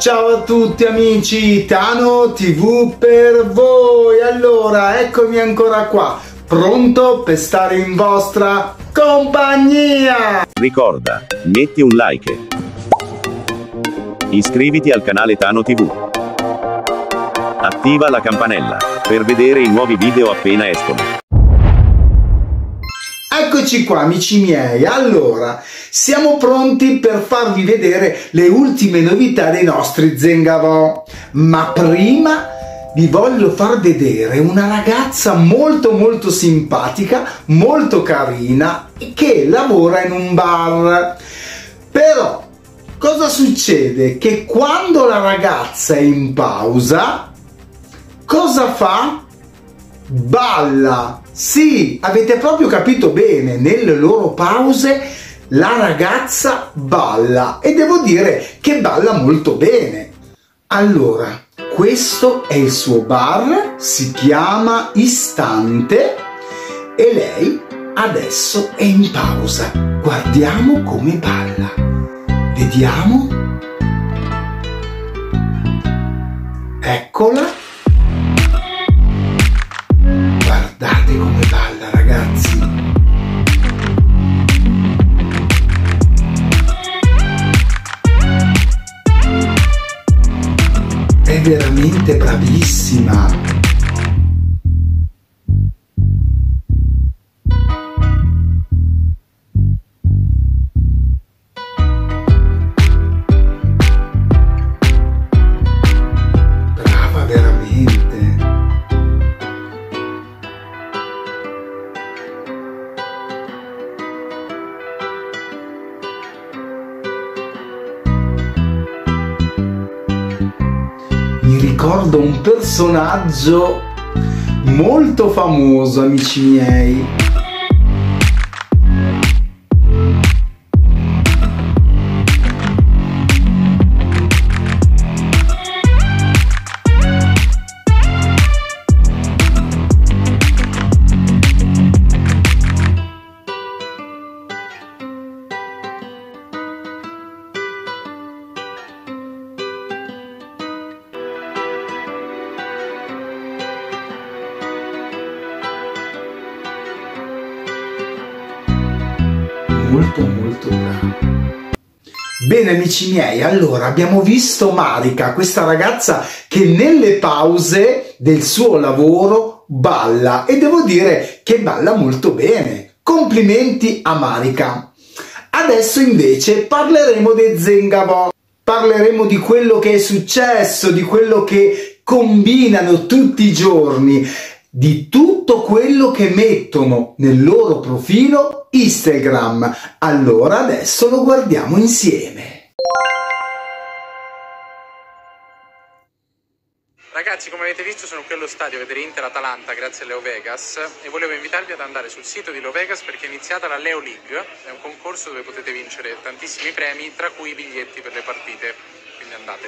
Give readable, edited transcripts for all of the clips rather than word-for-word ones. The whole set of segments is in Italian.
Ciao a tutti amici, Tano TV per voi. Allora, eccomi ancora qua, pronto per stare in vostra compagnia. Ricorda, metti un like. Iscriviti al canale Tano TV. Attiva la campanella per vedere i nuovi video appena escono. Eccoci qua amici miei, allora siamo pronti per farvi vedere le ultime novità dei nostri Zengavò, ma prima vi voglio far vedere una ragazza molto simpatica, molto carina, che lavora in un bar. Però cosa succede? Che quando la ragazza è in pausa, cosa fa? Balla! Sì, avete proprio capito bene, nelle loro pause la ragazza balla e devo dire che balla molto bene. Allora, questo è il suo bar, si chiama Istante e lei adesso è in pausa. Guardiamo come balla. Vediamo. Eccola. Guardate come balla, ragazzi. È veramente bravissima. Brava veramente. Mi ricordo un personaggio molto famoso, amici miei. Molto bravo. Bene amici miei, allora abbiamo visto Marika, questa ragazza che nelle pause del suo lavoro balla e devo dire che balla molto bene. Complimenti a Marika. Adesso invece parleremo dei Zengavò, parleremo di quello che è successo, di quello che combinano tutti i giorni, di tutto quello che mettono nel loro profilo Instagram. Allora adesso lo guardiamo insieme. Ragazzi, come avete visto sono qui allo stadio a vedere Inter-Atalanta grazie a Leo Vegas e volevo invitarvi ad andare sul sito di Leo Vegas perché è iniziata la Leo League, è un concorso dove potete vincere tantissimi premi, tra cui i biglietti per le partite, quindi andate.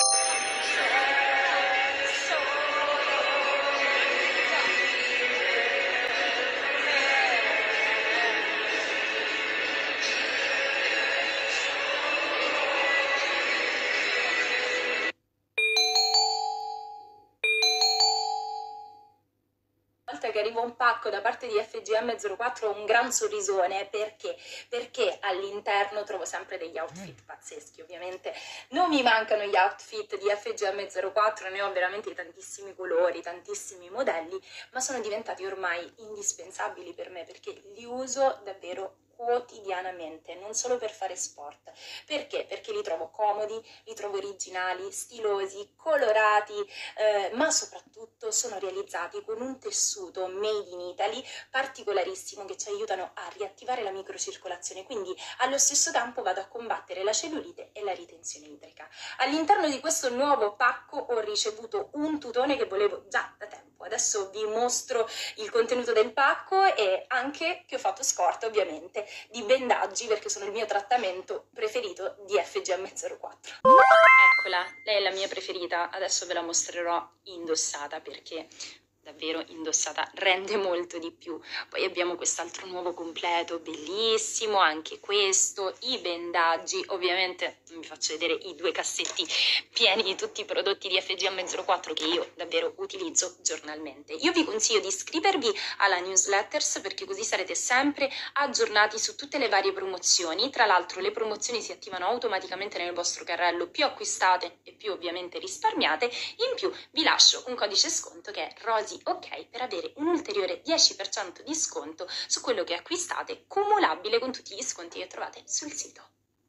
Che arriva un pacco da parte di FGM04 ho un gran sorrisone perché all'interno trovo sempre degli outfit pazzeschi. Ovviamente non mi mancano gli outfit di FGM04, ne ho veramente tantissimi colori, tantissimi modelli, ma sono diventati ormai indispensabili per me perché li uso davvero quotidianamente, non solo per fare sport. Perché? Perché li trovo comodi, li trovo originali, stilosi, colorati, ma soprattutto sono realizzati con un tessuto made in Italy particolarissimo che ci aiutano a riattivare la microcircolazione, quindi allo stesso tempo vado a combattere la cellulite e la ritenzione idrica. All'interno di questo nuovo pacco ho ricevuto un tutone che volevo già da tempo. Adesso vi mostro il contenuto del pacco e anche che ho fatto scorta ovviamente di bendaggi perché sono il mio trattamento preferito di FGM04. Eccola, lei è la mia preferita, adesso ve la mostrerò indossata perché davvero indossata rende molto di più. Poi abbiamo quest'altro nuovo completo bellissimo, anche questo, i bendaggi, ovviamente vi faccio vedere i 2 cassetti pieni di tutti i prodotti di FGM04 che io davvero utilizzo giornalmente. Io vi consiglio di iscrivervi alla newsletters perché così sarete sempre aggiornati su tutte le varie promozioni. Tra l'altro le promozioni si attivano automaticamente nel vostro carrello, più acquistate e più ovviamente risparmiate. In più vi lascio un codice sconto che è ROSYOK per avere un ulteriore 10% di sconto su quello che acquistate, cumulabile con tutti gli sconti che trovate sul sito.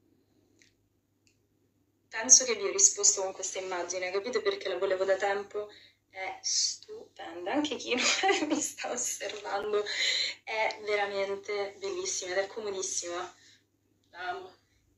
Penso che vi ho risposto con questa immagine, capite perché la volevo da tempo? È stupenda, anche chi non mi sta osservando, è veramente bellissima ed è comodissima, la amo.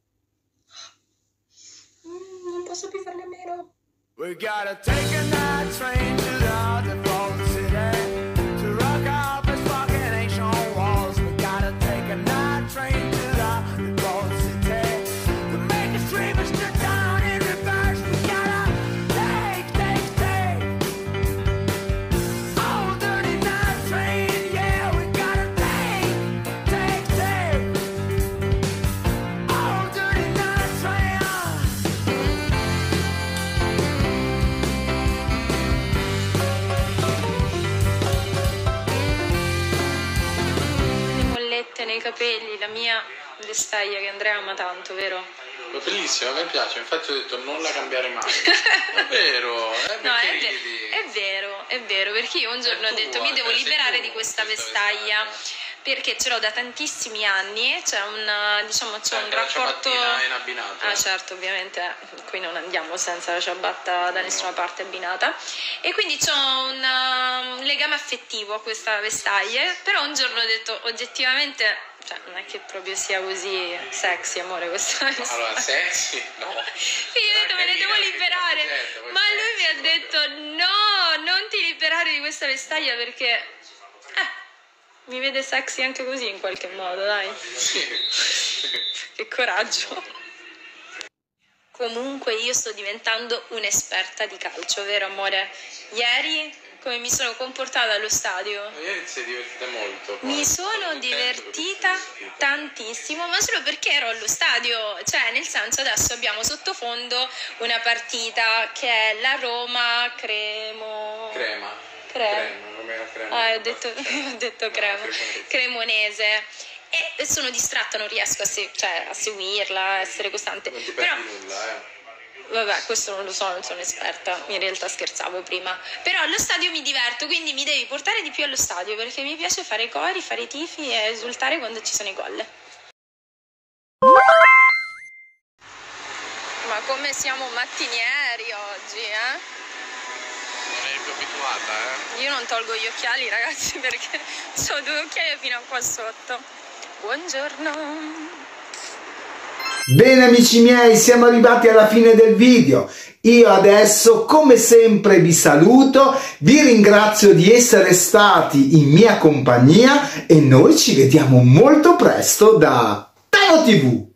Non posso più farne a meno. We gotta take a night train to the other city to rock out this fucking ancient walls. We gotta take a night train to the other city to make us dream us to down in reverse. We gotta take oh dirty night train, yeah. We gotta take oh dirty night train. Nei capelli, la mia vestaglia che Andrea ama tanto, vero? È bellissima, a me piace, infatti ho detto non la cambiare mai. È vero, no, è vero, perché io un giorno ho detto mi devo liberare di questa vestaglia perché ce l'ho da tantissimi anni, c'è un rapporto in abbinato. Ah certo, ovviamente qui non andiamo senza la ciabatta da nessuna parte abbinata e quindi c'ho un legame affettivo a questa vestaglia, però un giorno ho detto oggettivamente, cioè non è che proprio sia così sexy, amore, questa vestaglia. Allora, sexy? No. Quindi io ho detto me ne devo liberare, ma lui mi ha detto no, non ti liberare di questa vestaglia perché mi vede sexy anche così in qualche modo, dai. Sì. Che coraggio. Comunque io sto diventando un'esperta di calcio, vero amore? Ieri come mi sono comportata allo stadio? Ieri ti sei divertita molto. Mi sono divertita tantissimo, ma solo perché ero allo stadio, cioè nel senso adesso abbiamo sottofondo una partita che è la Roma Crema. Come la crema. Ho detto crema. Cremonese. E sono distratta, non riesco a seguirla, a essere costante. Non ti perdi nulla, Vabbè, questo non lo so, non sono esperta, in realtà scherzavo prima. Però allo stadio mi diverto, quindi mi devi portare di più allo stadio, perché mi piace fare i cori, fare i tifi e esultare quando ci sono i gol. Ma come siamo mattinieri oggi, Non eri più abituata, Io non tolgo gli occhiali, ragazzi, perché ho 2 occhiali fino a qua sotto. Buongiorno. Bene amici miei, siamo arrivati alla fine del video. Io adesso come sempre vi saluto, vi ringrazio di essere stati in mia compagnia e noi ci vediamo molto presto da Tano TV.